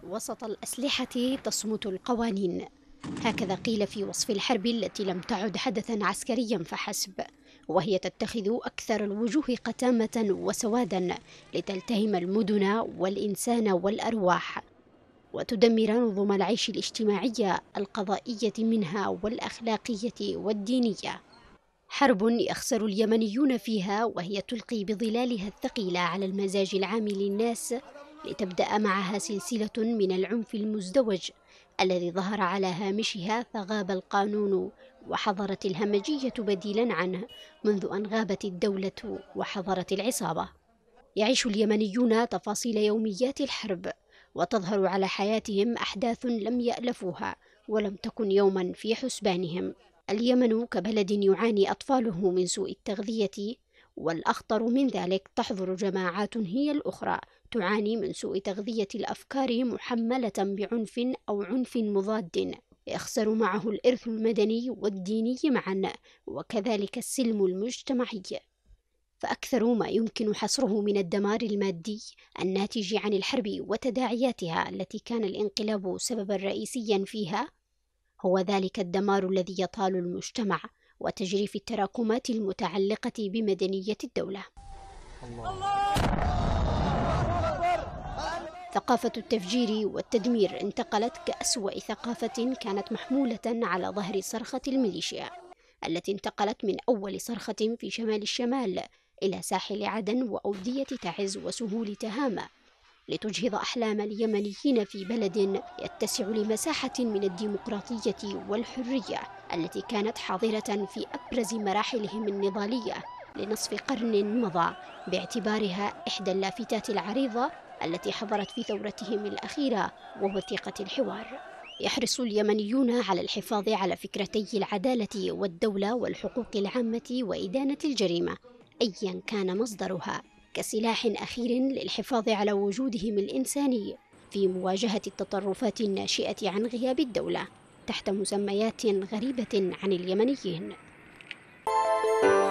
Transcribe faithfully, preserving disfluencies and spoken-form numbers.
وسط الأسلحة تصمت القوانين. هكذا قيل في وصف الحرب التي لم تعد حدثا عسكريا فحسب، وهي تتخذ أكثر الوجوه قتامة وسوادا لتلتهم المدن والإنسان والأرواح، وتدمر نظم العيش الاجتماعية القضائية منها والأخلاقية والدينية. حرب يخسر اليمنيون فيها، وهي تلقي بظلالها الثقيلة على المزاج العام للناس، لتبدأ معها سلسلة من العنف المزدوج الذي ظهر على هامشها فغاب القانون وحضرت الهمجية بديلا عنه، منذ أن غابت الدولة وحضرت العصابة. يعيش اليمنيون تفاصيل يوميات الحرب، وتظهر على حياتهم أحداث لم يألفوها ولم تكن يوما في حسبانهم. اليمن كبلد يعاني أطفاله من سوء التغذية، والأخطر من ذلك تحضر جماعات هي الأخرى تعاني من سوء تغذية الأفكار محملة بعنف أو عنف مضاد، يخسر معه الإرث المدني والديني معا، وكذلك السلم المجتمعي. فأكثر ما يمكن حصره من الدمار المادي الناتج عن الحرب وتداعياتها التي كان الانقلاب سببا رئيسيا فيها، هو ذلك الدمار الذي يطال المجتمع وتجريف التراكمات المتعلقة بمدنية الدولة. الله. ثقافة التفجير والتدمير انتقلت كأسوأ ثقافة كانت محمولة على ظهر صرخة الميليشيا، التي انتقلت من أول صرخة في شمال الشمال إلى ساحل عدن وأودية تعز وسهول تهامة، لتجهض أحلام اليمنيين في بلد يتسع لمساحة من الديمقراطية والحرية التي كانت حاضرة في أبرز مراحلهم النضالية لنصف قرن مضى، باعتبارها إحدى اللافتات العريضة التي حضرت في ثورتهم الأخيرة ووثيقة الحوار. يحرص اليمنيون على الحفاظ على فكرتي العدالة والدولة والحقوق العامة وإدانة الجريمة أيا كان مصدرها، كسلاح أخير للحفاظ على وجودهم الإنساني في مواجهة التطرفات الناشئة عن غياب الدولة تحت مسميات غريبة عن اليمنيين.